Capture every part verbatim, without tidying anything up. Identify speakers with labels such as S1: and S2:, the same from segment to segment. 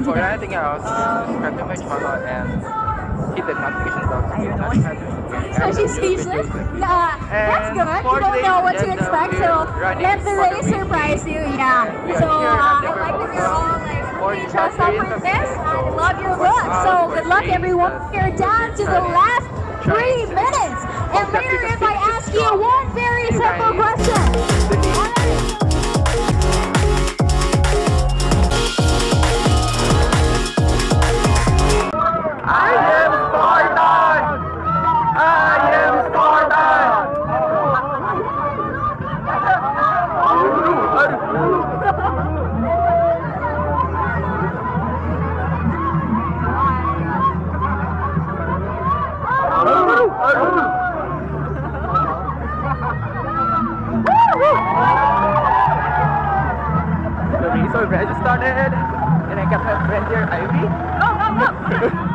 S1: For anything else, subscribe to my channel and hit the notification bell to get notified.
S2: So she's speechless? Nah, that's good. You don't know what to expect, so let the race surprise you. Yeah. So uh, I like that you're all like really dressed up for this. I love your look. So good luck, everyone. You're down to the last three minutes. And later, if I ask you one very simple question.
S1: I am Spartan! I am Spartan! The race already started, and I got my friend here, Ivy. Go, go, go!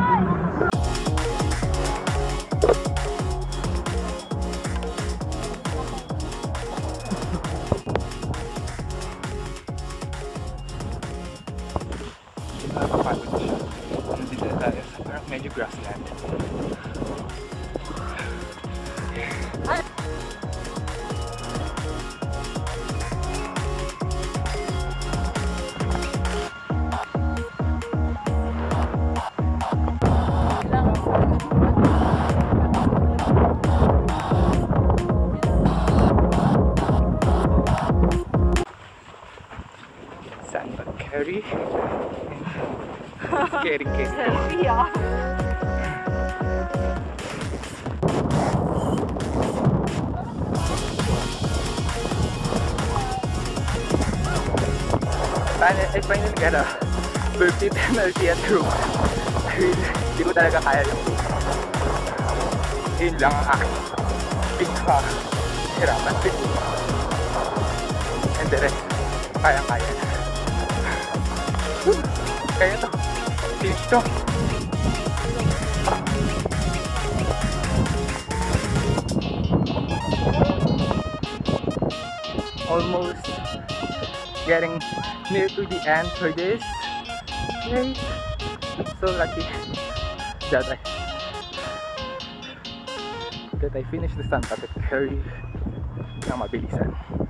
S1: Parang medyo grassland. Sandbag carry. Scary case.
S2: Yeah.
S1: I finally got a birthday penalty at group. Hindi ko talaga kaya yung yun lang ang aking pinaka hirapan. And the rest, kaya-kaya na. Kaya to. Finish to. Almost getting near to the end for this race. So lucky that I that I finished the stunt at the carry ng mabilisan.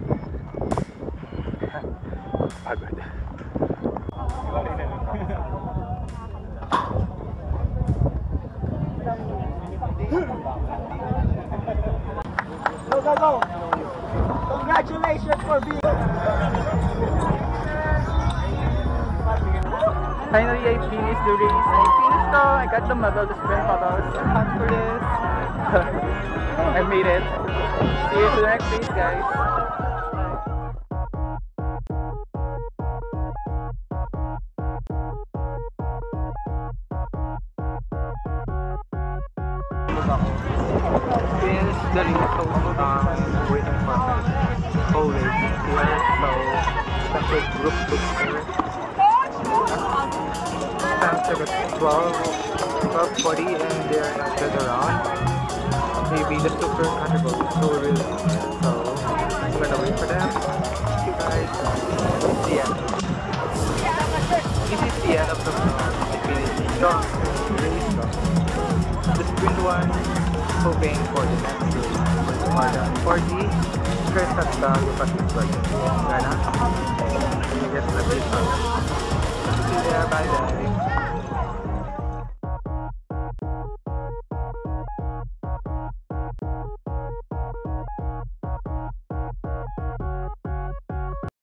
S1: Pagod.
S3: Go, go, go! Congratulations for being...
S1: Finally, I finished the race. I finished though. I got the medal, the sprint medals. I'm happy for this. I made it. See you to the next race, guys. Finished the race, so um, waiting for my whole race here. So, that's a group picture. twelve, twelve forty and they're not dead around. Maybe the super category is so really so I'm gonna wait for them. See you guys. The end. This is the end of the finish strong race. The sprint one, hoping for the next race for the Spartan forty. First at the Spartan Sprint. Gana. Just a bit. See you there, bye bye.